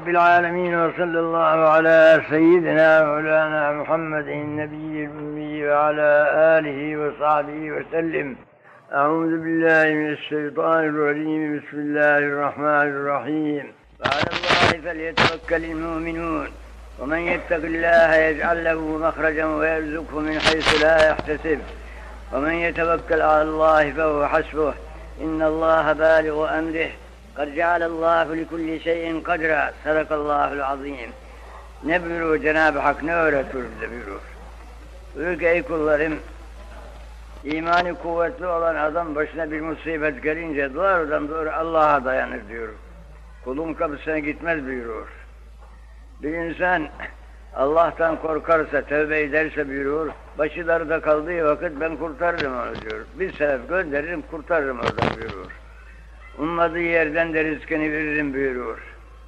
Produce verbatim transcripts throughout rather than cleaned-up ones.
Rabbil alemin ve sallallahu ala seyyidina Mevlana Muhammedin nebiyyil ümmi ve ala alihi ve sahbihi ve sellim. Euzu billahi mineşşeytanirracim. Bismillahirrahmanirrahim. Ve alallahi felyetevekkelil mu'minun. Ve men yettekillaha yec'al lehu mahrecen ve yerzukhu min haythu la yahtesib. Ve men yetevekkel alallahi fehuve hasbuh. İnnallâhe bâligu emrih. قَدْ جَعَلَ اللّٰهُ لِكُلِّ شَيْءٍ قَدْرًا صَدَقَ اللّٰهُ الْعَظِيمُ. Ne buyuruyor Cenab-ı Hak, ne öğretiyor bize buyuruyor. Buyuruyor ki ey kullarım, imani kuvvetli olan adam başına bir musibet gelince doğrudan doğru Allah'a dayanır diyor. Kulun kapısına gitmez buyuruyor. Bir insan Allah'tan korkarsa, tövbe ederse buyuruyor, başı darda kaldığı vakit ben kurtarırım onu diyor. Bir sebep gönderirim, kurtarırım oradan buyuruyor. Ummadığı yerden de rızkını veririm buyuruyor.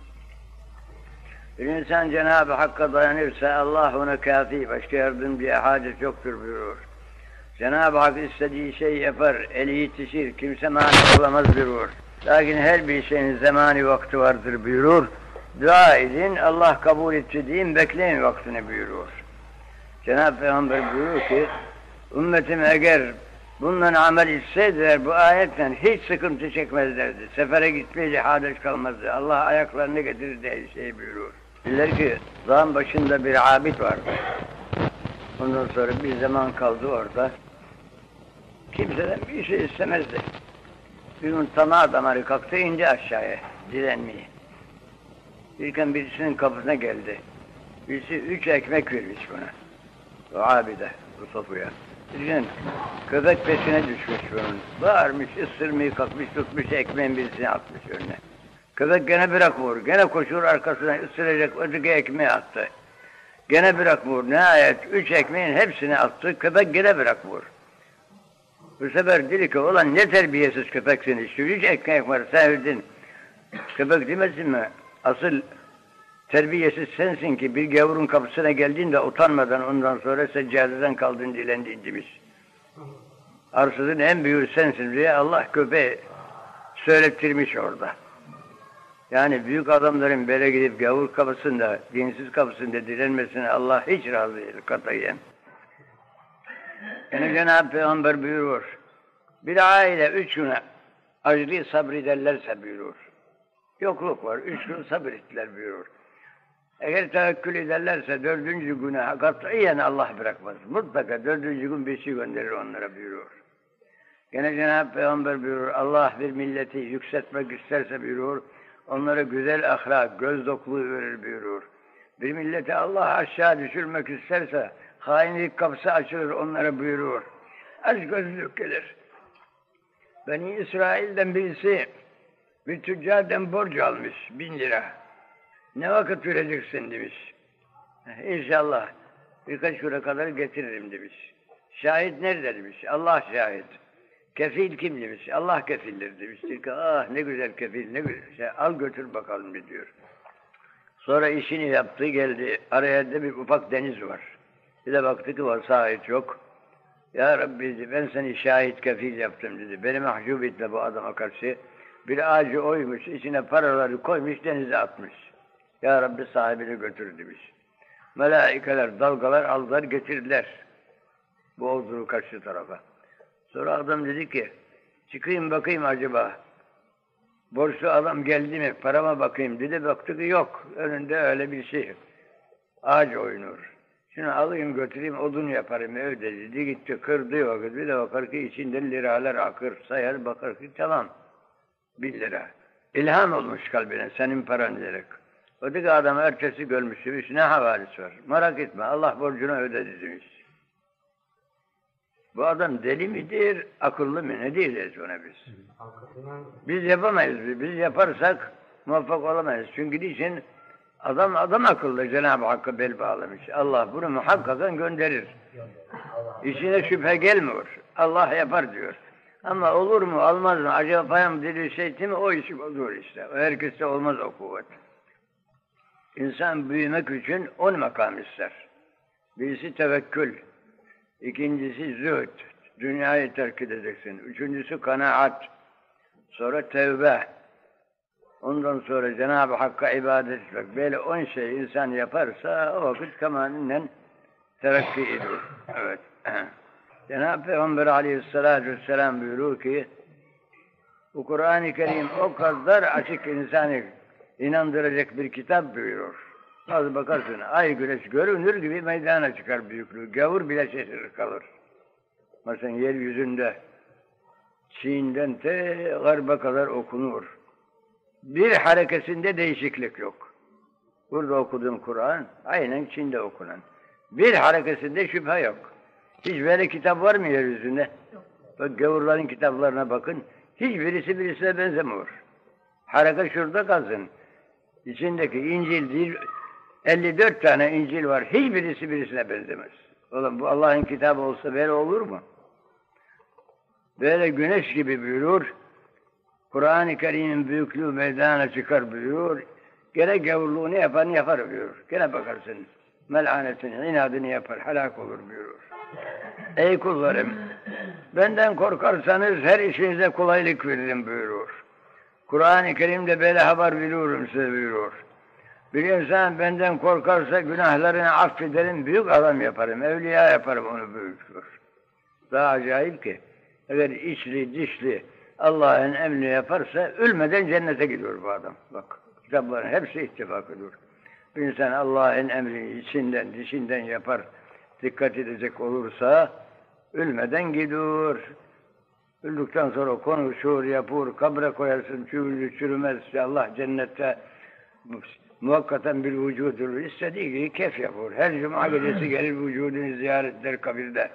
Bir insan Cenab-ı Hakk'a dayanırsa Allah ona kafi, başka yardımcıya hacet yoktur buyuruyor. Cenab-ı Hak istediği şeyi yapar, eli yetişir, kimse mani olamaz buyuruyor. Lakin her bir şeyin zamanı vakti vardır buyuruyor. Dua edin, Allah kabul etti deyin, bekleyin vaktini buyuruyor. Cenab-ı Peygamber buyuruyor ki, ümmetim eğer bundan amel etseydiler bu ayetten hiç sıkıntı çekmezlerdi. Sefere gitmeye hacet kalmazdı. Allah ayaklarını getirir diye şey buyuruyor. Diler ki dağın başında bir abid vardı. Ondan sonra bir zaman kaldı orada. Kimseden bir şey istemezdi. Bir gün tamah damarı kalktı ince aşağıya dilenmeye. Birken birisinin kapısına geldi. Birisi üç ekmek vermiş buna. O abide, bu sofuya. Birden köpek peşine düşmüş bunun. Bağırmış, ısırmayı kalkmış, tutmuş ekmeğin birisini atmış önüne. Köpek gene bırakmıyor, gene koşuyor arkasına ısıracak, öteki ekmeği attı. Gene bırakmıyor, nihayet üç ekmeğin hepsini attı, köpek gene bırakmıyor. Bu sefer dedi ki, ulan ne terbiyesiz köpeksin işte, üç ekmek var, sen verdin. Köpek demesin mi? Asıl terbiyesiz sensin ki bir gavurun kapısına geldiğinde utanmadan ondan sonra seccadeden kaldın dilendin demiş. Arsızın en büyüğü sensin diye Allah köpeği söylettirmiş orada. Yani büyük adamların böyle gidip gavur kapısında, dinsiz kapısında dilenmesine Allah hiç razı değil katiyen. Yani Cenab-ı Peygamber buyuruyor, bir aile üç güne acılı sabrederlerse buyuruyor. Yokluk var, üç gün sabrettiler buyuruyor. Eğer tevekkül ederlerse dördüncü güne katiyen Allah bırakmaz. Mutlaka dördüncü gün bir şey gönderir onlara buyuruyor. Gene Cenab-ı Peygamber buyuruyor, Allah bir milleti yükseltmek isterse buyuruyor, onlara güzel ahlak, göz dokluğu verir buyuruyor. Bir milleti Allah aşağı düşürmek isterse hainlik kapısı açılır onlara buyuruyor. Aç gözlük gelir. Beni İsrail'den birisi bir tüccardan borç almış bin lira. Ne vakit vereceksin demiş. İnşallah birkaç güne kadar getiririm demiş. Şahit nerede demiş. Allah şahit. Kefil kim demiş. Allah kefildir demiş. Ki, ah ne güzel kefil ne güzel. Şey, al götür bakalım diyor. Sonra işini yaptı geldi. Araya da bir ufak deniz var. Bir de baktı ki var şahit yok. Ya Rabbi dedi, ben seni şahit kefil yaptım dedi. Beni mahcup etme bu adama karşı. Bir ağacı oymuş, içine paraları koymuş, denize atmış. Ya Rabbi sahibini götür demiş. Melaikeler, dalgalar aldılar, getirdiler. Bu olduğu karşı tarafa. Sonra adam dedi ki, çıkayım bakayım acaba. Borçlu adam geldi mi, parama bakayım dedi. Baktı ki yok, önünde öyle bir şey. Ağaç oynuyor. Şunu alayım götüreyim, odun yaparım evde dedi. Gitti, kırdı vakit. Bir de bakar ki içinden liralar akır, sayar bakar ki tamam. Bir lira. İlham olmuş kalbine, senin paran diyerek. Öteki adam ertesi görmüş demiş, ne havalisi var? Merak etme, Allah borcunu ödedi demiş. Bu adam deli midir, akıllı mı? Ne diyeceğiz ona biz? Biz yapamayız. Biz yaparsak muvaffak olamayız. Çünkü niçin? Adam adam akıllı Cenab-ı Hakk'a bel bağlamış. Allah bunu muhakkakan gönderir. İçine şüphe gelmiyor. Allah yapar diyor. Ama olur mu, olmaz mı? Acaba payam dediği şey değil mi? O işi olur işte. O herkeste olmaz o kuvvet. İnsan büyümek için on makam ister. Birisi tevekkül. İkincisi zühd. Dünyayı terk edeceksin. Üçüncüsü kanaat. Sonra tevbe. Ondan sonra Cenab-ı Hakk'a ibadet etmek. Böyle on şey insan yaparsa o vakit kemalinden terakki ediyor. Evet. Cenab-ı Peygamber aleyhissalatü vesselam buyuruyor ki bu Kur'an-ı Kerim o kadar açık insanı inandıracak bir kitap buyuruyor. Nasıl bakarsın ay güneş görünür gibi meydana çıkar büyüklüğü. Gavur bile şaşırır kalır. Mesela yeryüzünde Çin'den te garba kadar okunur. Bir harekesinde değişiklik yok. Burada okuduğum Kur'an aynen Çin'de okunan. Bir harekesinde şüphe yok. Hiç böyle kitap var mı yeryüzünde? Bak gavurların kitaplarına bakın. Hiçbirisi birisine benzemiyor. Hareket şurada kalsın. İçindeki İncil değil, elli dört tane İncil var. Hiçbirisi birisine benzemez. Oğlum bu Allah'ın kitabı olsa böyle olur mu? Böyle güneş gibi buyurur. Kur'an-ı Kerim'in büyüklüğü meydana çıkar buyurur. Gene gavurluğunu yapan yapar buyurur. Gene bakarsın melhanetini, inadını yapar, helak olur buyurur. Ey kullarım, benden korkarsanız her işinize kolaylık veririm buyurur. Kur'an-ı Kerim'de böyle haber veriyorum size buyurur. Bir insan benden korkarsa günahlarını affederim, büyük adam yaparım, evliya yaparım onu buyurur. Daha acayip ki, eğer içli dişli Allah'ın emrini yaparsa ölmeden cennete gidiyor bu adam. Bak kitapların hepsi ittifak ediyor. Bir insan Allah'ın emrini içinden dişinden yapar, dikkat edecek olursa ölmeden gidiyor. Öldükten sonra konuşur, yapır, kabre koyarsın, çürür, çürümez. Allah cennette muhakkaten bir vücudur. İstediği gibi keyif yapar. Her cuma gecesi gelir vücudunu ziyaret eder kabirde.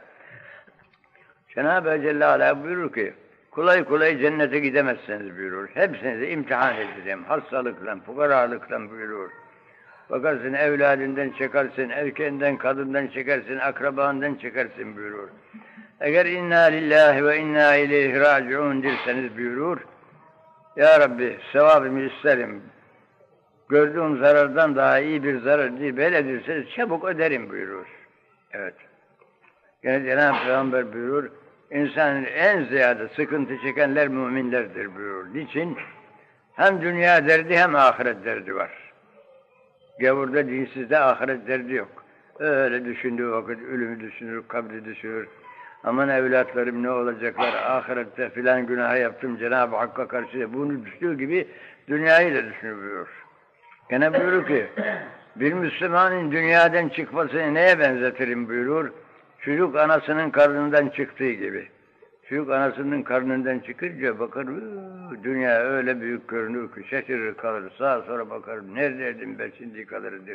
Cenab-ı Celle Ala buyurur ki, kolay kolay cennete gidemezsiniz buyurur. Hepsinizi imtihan edeceğim. Hastalıkla, fukaralıkla buyurur. Bakarsın evladından çekersin, erkeğinden, kadından çekersin, akrabandan çekersin buyurur. Eğer inna lillahi ve inna ileyhi raciun derseniz buyurur. Ya Rabbi sevabımı isterim. Gördüğüm zarardan daha iyi bir zarar değil. Böyle derseniz çabuk öderim buyurur. Evet. Gene Cenab-ı Peygamber buyurur. İnsanın en ziyade sıkıntı çekenler müminlerdir buyurur. Niçin? Hem dünya derdi hem ahiret derdi var. Gavurda, dinsizde ahiret derdi yok. Öyle düşündüğü vakit ölümü düşünür, kabri düşünür. Aman evlatlarım ne olacaklar, ahirette filan günah yaptım Cenab-ı Hakk'a karşı. Bunu düşündüğü gibi dünyayı da düşünüyor. Gene buyurur ki, bir Müslümanın dünyadan çıkmasını neye benzetirim buyurur. Çocuk anasının karnından çıktığı gibi. Çocuk anasının karnından çıkınca bakar, dünya öyle büyük görünür ki şaşırır kalır. Sağa sonra bakar, neredeydim ben şimdi kalırdır.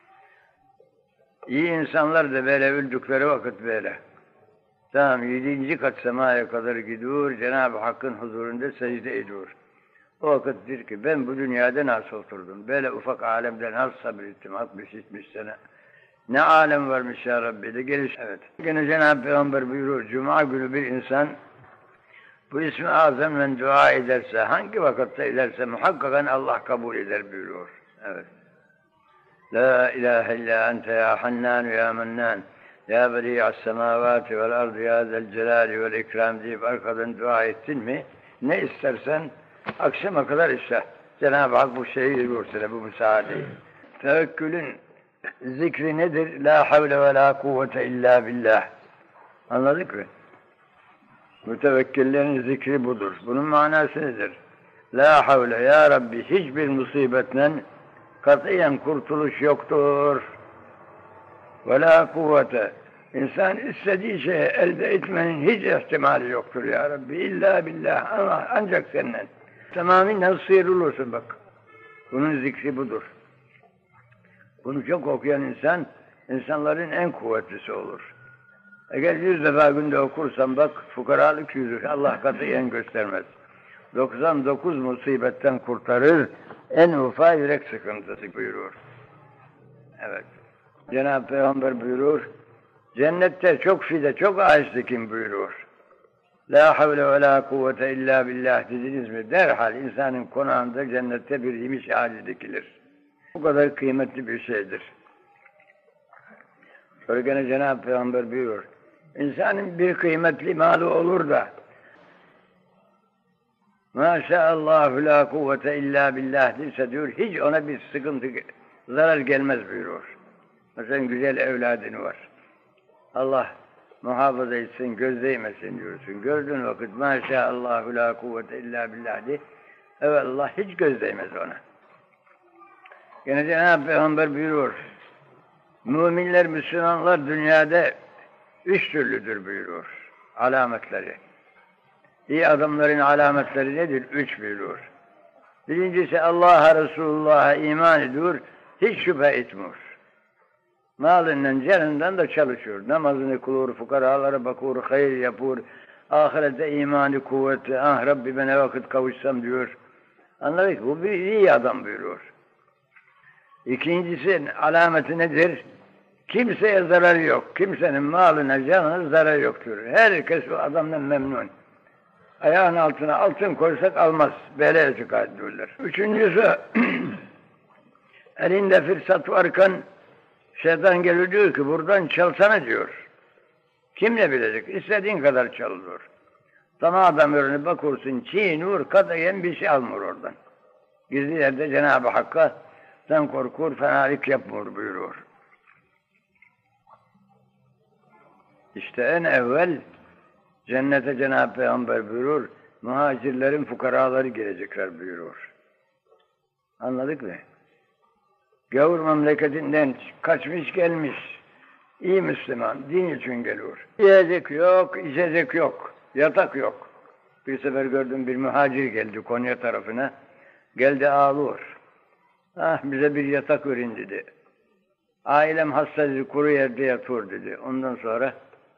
İyi insanlar da böyle öldükleri vakit böyle. Tamam, yedinci kat semaya kadar gidiyor, Cenab-ı Hakk'ın huzurunda secde ediyor. O vakittir ki ben bu dünyada nasıl oturdum, böyle ufak alemde nasıl sabrettim altmış yetmiş sene. Ne alem varmış ya Rabbi de geliş. Evet. Yine Cenab-ı Peygamber buyuruyor, Cuma günü bir insan bu ismi azamla dua ederse, hangi vakitte ederse muhakkaken Allah kabul eder buyuruyor. Evet. La ilahe illa ente ya hannan ya mennan. Ya bedi'as semavati vel ardı ya zel celali vel ikram deyip arkadan dua ettin mi? Ne istersen akşama kadar iste. Cenab-ı Hak bu şeyi veriyor sana, bu müsaadeyi. Tevekkülün zikri nedir? La havle ve la kuvvete illa billah. Anladık mı? Mütevekkillerin zikri budur. Bunun manası nedir? La havle ya Rabbi hiçbir musibetten katiyen kurtuluş yoktur. Ve la kuvvete. İnsan istediği şeyi elde etmenin hiç ihtimali yoktur ya Rabbi. İlla billah. Ama ancak senden. Tamamen sıyrılıyorsun bak. Bunun zikri budur. Bunu çok okuyan insan, insanların en kuvvetlisi olur. Eğer yüz defa günde okursan bak, fukaralık yüzü Allah katiyen göstermez. doksan dokuz musibetten kurtarır, en ufak yürek sıkıntısı buyurur. Evet. Cenab-ı Peygamber buyurur, cennette çok fide, çok ağaç dikin buyurur. La havle ve la kuvvete illa billah dediniz mi? Derhal insanın konağında cennette bir yemiş ağacı dikilir. Bu kadar kıymetli bir şeydir. Sonra gene Cenab-ı Peygamber buyurur, insanın bir kıymetli malı olur da Maşallah la kuvvete illa billah derse diyor, hiç ona bir sıkıntı, zarar gelmez buyuruyor. Mesela güzel evladın var. Allah muhafaza etsin, göz değmesin diyorsun. Gördüğün vakit maşallah la kuvvete illa billah de, evet Allah hiç göz değmez ona. Yine Cenab-ı Peygamber buyuruyor, müminler, Müslümanlar dünyada üç türlüdür buyuruyor alametleri. İyi adamların alametleri nedir? Üç buyuruyor. Birincisi Allah'a, Resulullah'a iman ediyor, hiç şüphe etmiyor. Malından, canından da çalışıyor. Namazını kılıyor, fukaralara bakıyor, hayır yapıyor. Ahirette imanı kuvvetli, ah Rabbi ben ne vakit kavuşsam diyor. Anladık, bu bir iyi adam buyuruyor. İkincisi alameti nedir? Kimseye zararı yok. Kimsenin malına, canına zararı yoktur. Herkes o adamdan memnun. Ayağın altına altın koysak almaz. Böyle çıkar diyorlar. Üçüncüsü, elinde fırsat varken şeytan geliyor diyor ki buradan çalsana diyor. Kim ne bilecek? İstediğin kadar çalıyor. Sana adam önüne bakıyorsun, çiğniyor, katayen bir şey almıyor oradan. Gizli yerde Cenab-ı Hakk'a sen korkur, fenalık yapmıyor buyuruyor. İşte en evvel cennete Cenab-ı Peygamber buyurur, muhacirlerin fukaraları gelecekler buyuruyor. Anladık mı? Gavur memleketinden kaçmış gelmiş, iyi Müslüman, din için geliyor. Yiyecek yok, içecek yok, yatak yok. Bir sefer gördüm bir muhacir geldi Konya tarafına, geldi ağlıyor. Ah bize bir yatak verin dedi. Ailem hasta dedi, kuru yerde yatıyor dedi. Ondan sonra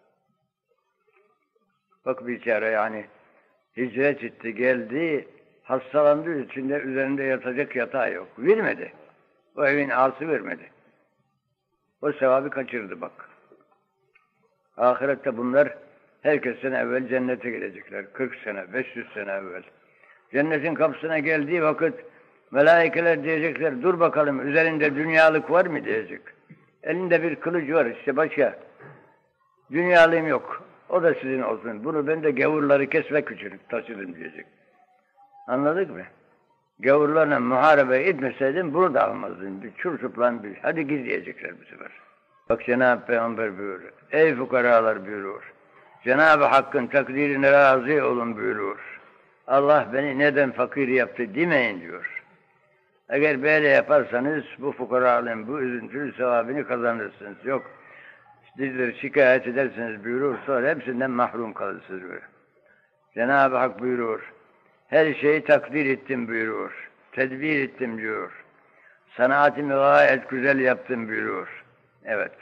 bak biçare yani hicret etti geldi, hastalandığı için de üzerinde yatacak yatağı yok. Vermedi. O evin ağası vermedi. O sevabı kaçırdı bak. Ahirette bunlar herkesten evvel cennete girecekler. kırk sene, beş yüz sene evvel. Cennetin kapısına geldiği vakit melaikeler diyecekler, dur bakalım üzerinde dünyalık var mı diyecek. Elinde bir kılıç var işte başka. Dünyalığım yok. O da sizin olsun. Bunu ben de gavurları kesmek için taşıdım diyecek. Anladık mı? Gavurlarla muharebe etmeseydim bunu da almazdım. Bir çurçuplan bir. Hadi git diyecekler bu sefer. Bak Cenab-ı Peygamber buyuruyor. Ey fukaralar buyuruyor. Cenab-ı Hakk'ın takdirine razı olun buyuruyor. Allah beni neden fakir yaptı demeyin diyor. Eğer böyle yaparsanız bu fukaralığın bu üzüntülü sevabını kazanırsınız. Yok. Sizleri şikayet ederseniz buyurur, sonra hepsinden mahrum kalırsınız böyle. Cenab-ı Hak buyurur, her şeyi takdir ettim buyurur, tedbir ettim diyor. Sanatımı gayet güzel yaptım buyurur. Evet.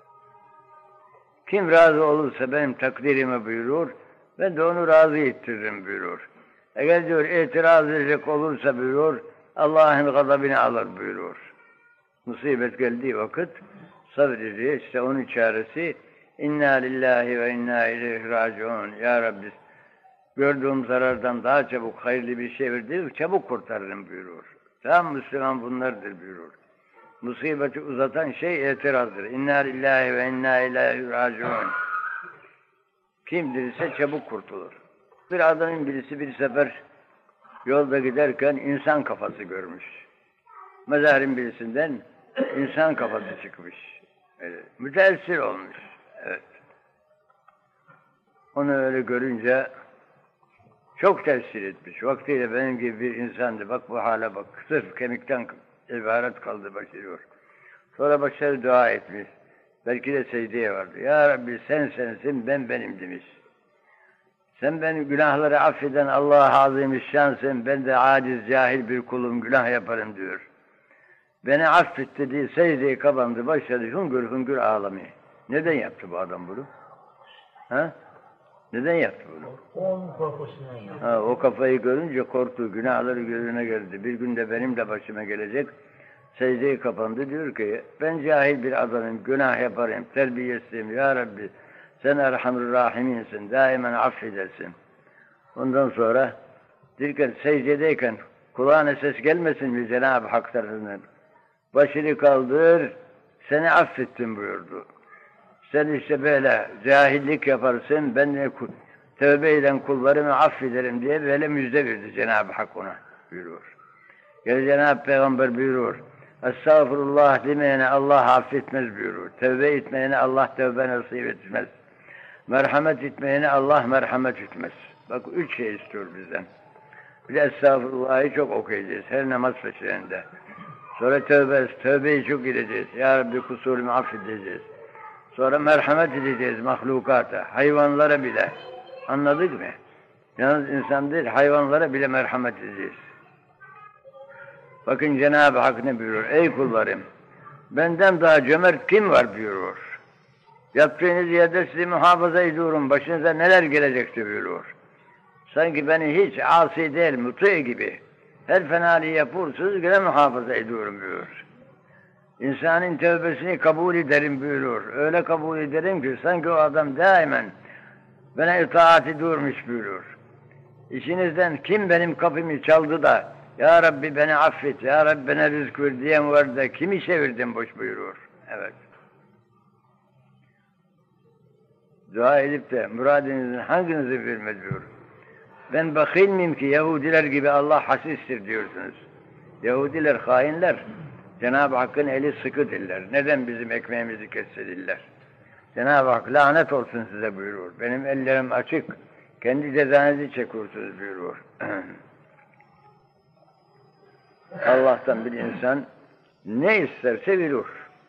Kim razı olursa benim takdirimi buyurur, ben de onu razı ettiririm buyurur. Eğer diyor itiraz edecek olursa buyurur, Allah'ın gazabını alır buyurur. Musibet geldiği vakit sabrediyor. İşte onun çaresi inna lillahi ve inna ileyhi raciun. Ya Rabbi gördüğüm zarardan daha çabuk hayırlı bir şey verdi, çabuk kurtarırım buyurur. Tam Müslüman bunlardır buyurur. Musibeti uzatan şey itirazdır. İnna lillahi ve inna ileyhi raciun. Kim dirirse çabuk kurtulur. Bir adamın birisi bir sefer yolda giderken insan kafası görmüş. Mezarın birisinden insan kafası çıkmış. Öyle, müteessir olmuş. Evet. Onu öyle görünce çok tesir etmiş. Vaktiyle benim gibi bir insandı. Bak bu hale bak. Sırf kemikten ibaret kaldı başlıyor. Sonra başarı dua etmiş. Belki de secdeye vardı. Ya Rabbi sen sensin, ben benim demiş. Sen benim günahları affeden Allah azimüşşansın, ben de aciz, cahil bir kulum, günah yaparım diyor. Beni affet dediği secdeye kapandı, başladı hüngür hüngür ağlamaya. Neden yaptı bu adam bunu? Ha? Neden yaptı bunu? Onun korkusundan yaptı. Ha, o kafayı görünce korktu, günahları gözüne geldi. Bir gün de benim de başıma gelecek. Secdeye kapandı, diyor ki ben cahil bir adamım, günah yaparım, terbiyesizim. Ya Rabbi sen Erhamur Rahim'insin, daimen affedersin. Ondan sonra derken secdedeyken kulağına ses gelmesin mi Cenab-ı Hak tarafından? Başını kaldır, seni affettim buyurdu. Sen işte böyle cahillik yaparsın, ben de Tövbe eden kullarımı affederim diye böyle müjde verdi Cenab-ı Hak ona buyuruyor. Yani Cenab-ı Peygamber buyuruyor. Estağfurullah demeyene Allah affetmez buyuruyor. Tövbe etmeyene Allah tövbe nasip etmez. Merhamet etmeyene Allah merhamet etmez. Bak üç şey istiyor bizden. Bir de estağfurullah'ı çok okuyacağız her namaz peşlerinde. Sonra tövbe, tövbeyi çok edeceğiz. Ya Rabbi kusurumu affedeceğiz. Sonra merhamet edeceğiz mahlukata, hayvanlara bile. Anladık mı? Yalnız insan değil, hayvanlara bile merhamet edeceğiz. Bakın Cenab-ı Hak ne buyuruyor? Ey kullarım, benden daha cömert kim var buyuruyor. Yaptığınız yerde sizi muhafaza ediyorum, başınıza neler gelecekti buyuruyor. Sanki beni hiç asi değil, muti gibi. Her fenalığı yapırsınız, gene muhafaza ediyorum buyuruyor. İnsanın tövbesini kabul ederim buyuruyor. Öyle kabul ederim ki sanki o adam daimen bana itaat ediyormuş buyuruyor. İçinizden kim benim kapımı çaldı da Ya Rabbi beni affet, Ya Rabbi bana rızk ver diyen var da kimi çevirdim boş buyuruyor. Evet. Dua edip de muradınızın hanginizi vermez diyor. Ben bakil miyim ki Yahudiler gibi Allah hasistir diyorsunuz. Yahudiler hainler. Cenab-ı Hakk'ın eli sıkıdırlar. Neden bizim ekmeğimizi kessediller? Cenab-ı Hak lanet olsun size buyuruyor. Benim ellerim açık. Kendi cezanızı çekursunuz buyuruyor. Allah'tan bir insan ne isterse verir.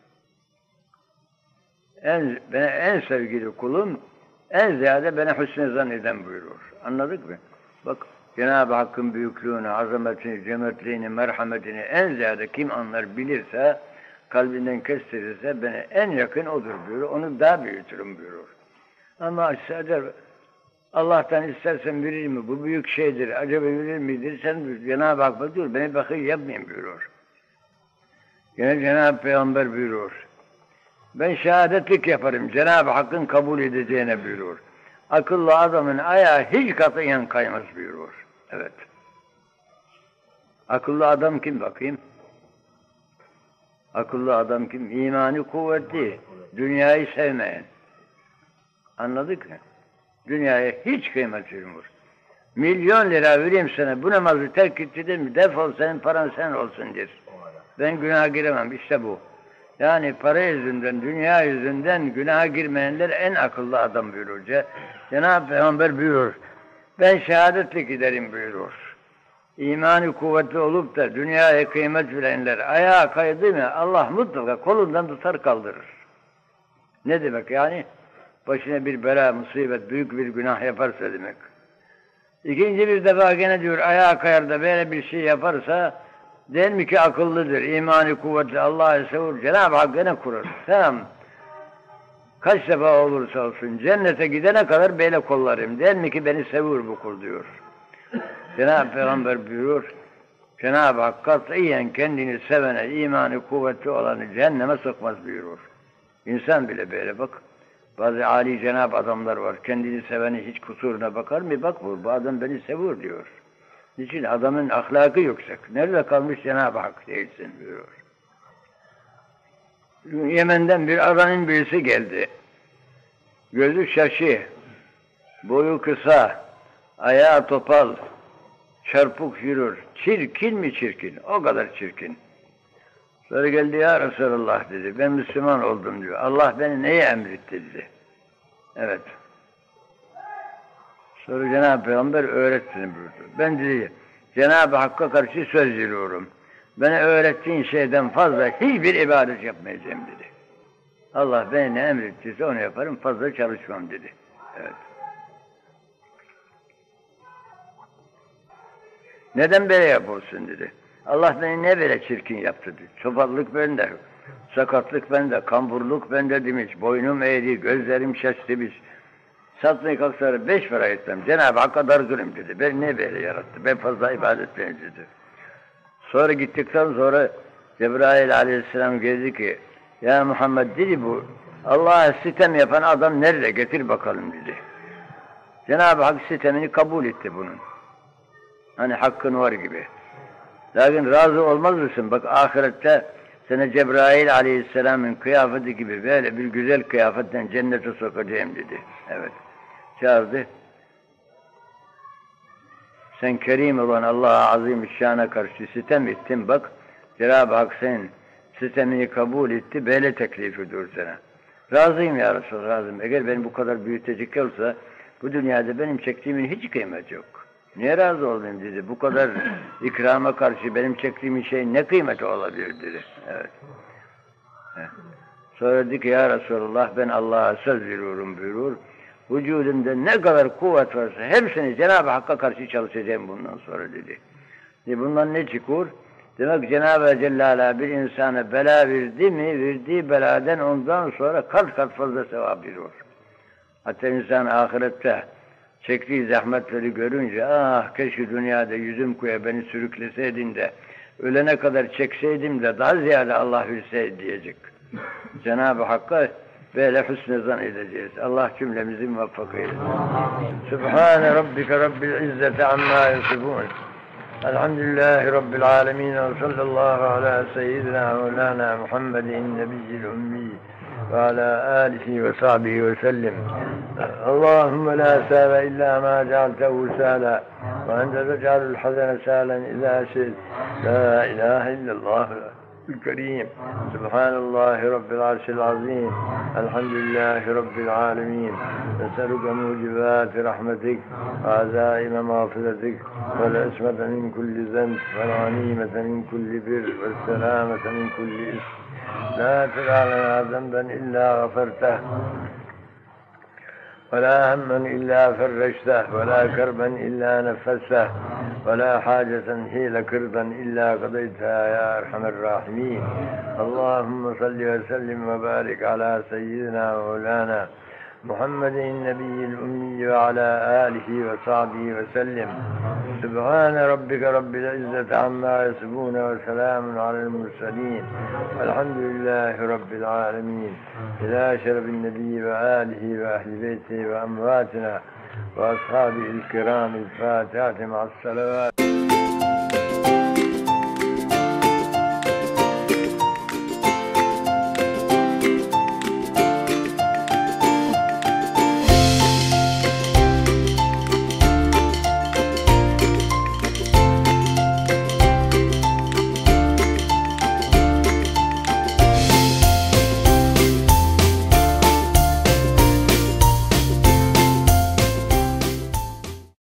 En, bana en sevgili kulum en ziyade bana hüsnü zanneden buyuruyor. Anladık mı? Bak Cenab-ı Hakk'ın büyüklüğünü, azametini, cömertliğini, merhametini en ziyade kim anlar bilirse, kalbinden kestirirse bana en yakın odur buyuruyor. Onu daha büyütürüm buyuruyor. Ama sadece Allah'tan istersen verir mi? Bu büyük şeydir. Acaba verir midir? Sen Cenab-ı Hak diyor. Beni bakır yapmayın buyuruyor. Yine Cenab-ı Peygamber buyuruyor. Ben şehadetlik yaparım. Cenab-ı Hakk'ın kabul edeceğine buyuruyor. Akıllı adamın ayağı hiç katiyen kaymaz buyuruyor. Evet. Akıllı adam kim bakayım? Akıllı adam kim? İmanı kuvvetli. Dünyayı sevmeyen. Anladık mı? Dünyaya hiç kıymet vermiyor. Milyon lira vereyim sana, bu namazı terk ettin mi, defol senin paran sen olsun der. Ben günaha giremem, işte bu. Yani para yüzünden, dünya yüzünden günaha girmeyenler en akıllı adam buyuruyor. Cenab-ı Peygamber buyuruyor. Ben şehadetlik giderim buyuruyor. İmanı kuvvetli olup da dünyaya kıymet verenler ayağa kaydı mı Allah mutlaka kolundan tutar kaldırır. Ne demek yani? Başına bir bela, musibet, büyük bir günah yaparsa demek. İkinci bir defa gene diyor ayağa kayar da böyle bir şey yaparsa değil mi ki akıllıdır, imanı kuvvetli, Allah'ı sever, Cenab-ı Hak gene kurur. Tamam. Kaç defa olursa olsun cennete gidene kadar böyle kollarım. Değil mi ki beni seviyor bu kul diyor. Cenab-ı Peygamber buyuruyor. Cenab-ı Hak katiyen kendini sevene, imanı kuvvetli olanı cehenneme sokmaz buyuruyor. İnsan bile böyle bak. Bazı âli cenab adamlar var. Kendini seveni hiç kusuruna bakar mı? Bak bu, bu adam beni seviyor diyor. Niçin? Adamın ahlakı yüksek. Nerede kalmış Cenab-ı Hak değilsin buyuruyor. Yemen'den bir adamın birisi geldi. Gözü şaşı, boyu kısa, ayağı topal, çarpık yürür. Çirkin mi çirkin? O kadar çirkin. Sonra geldi ya Resulallah dedi. Ben Müslüman oldum diyor. Allah beni neye emretti dedi. Evet. Sonra Cenab-ı Peygamber öğretsin buyurdu. Ben dedi Cenab-ı Hakk'a karşı söz veriyorum. Bana öğrettiğin şeyden fazla hiçbir ibadet yapmayacağım dedi. Allah beni ne emrettiyse onu yaparım, fazla çalışmam dedi. Evet. Neden böyle yapıyorsun dedi. Allah beni ne böyle çirkin yaptı dedi. Çopallık bende, sakatlık bende, kamburluk bende demiş. Boynum eğri, gözlerim şaştırmış. Satmaya kalksalar beş para etmem. Cenab-ı Hakk'a dargınım dedi. Ben ne böyle yarattı? Ben fazla ibadet benim dedi. Sonra gittikten sonra Cebrail aleyhisselam geldi ki ya Muhammed dedi bu Allah'a sitem yapan adam nerede? Getir bakalım dedi. Cenab-ı Hak sitemini kabul etti bunun. Hani hakkın var gibi. Lakin razı olmaz mısın? Bak ahirette sana Cebrail aleyhisselamın kıyafeti gibi böyle bir güzel kıyafetten cennete sokacağım dedi. Evet. Çağırdı. Sen kerim olan Allah'a Azimüşşan'a karşı sitem ettin, bak Cenab-ı Hak senin sitemini kabul etti, böyle teklif ediyor sana. Razıyım ya Resulallah, razıyım. Eğer beni bu kadar büyütecek olsa bu dünyada benim çektiğimin hiç kıymeti yok. Niye razı olayım dedi. Bu kadar ikrama karşı benim çektiğim şeyin ne kıymeti olabilir dedi. Evet. Sonra dedi ki ya Resulallah ben Allah'a söz veriyorum buyurur. Vücudumda ne kadar kuvvet varsa hepsini Cenab-ı Hakk'a karşı çalışacağım bundan sonra dedi. E bundan ne çıkıyor? Demek Cenab-ı Celle bir insana bela verdi mi, verdiği beladan ondan sonra kat kat fazla sevap veriyor. Hatta insan ahirette çektiği zahmetleri görünce, ah keşke dünyada yüzüm koya beni sürükleseydin de, ölene kadar çekseydim de daha ziyade Allah verseydi diyecek. Cenab-ı Hakk'a böyle hüsnü zan edeceğiz. Allah cümlemizi muvaffak eylesin. Sübhane Rabbike Rabbil İzzeti amma yasifun. Elhamdülillahi Rabbil alemin. Ve sallallahu ala seyyidina Mevlana Muhammedin nebiyyil ummi ve ala alihi ve sahbihi ve sellim. Allahümme la sâve illa ma cealtehu sâla ve ente tec'alul hazene sâlen izâ şi'te. La ilahe illallah الكريم سبحان الله رب العرش العظيم الحمد لله رب العالمين نسألك موجبات رحمتك وعزائم مغفرتك والعصمة من كل ذنب والغنيمة من كل بر والسلامة من كل إثم لا تدع لنا ذنبا إلا غفرته ولا هما إلا فرجته ولا كربا إلا نفسته ولا حاجة هي لك رضا إلا قضيتها يا أرحم الراحمين. اللهم صل وسلم وبارك على سيدنا ومولانا محمد النبي الأمي وعلى آله وصحبه وسلم. سبحان ربك رب العزة عما يصفون وسلام على المرسلين والحمد لله رب العالمين. إلى شرف النبي وآله وأهل بيته وأمواتنا وأصحابه الكرام الفاتحة مع الصلوات.